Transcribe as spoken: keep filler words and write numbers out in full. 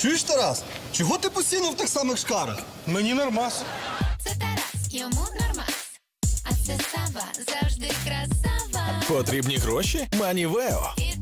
Чуєш, Тарас? Чого ти постійно в тих самих шкарах? Мені нормас. Це Тарас, йому нормас. А це Сава, завжди красава. Потрібні гроші? Манівео.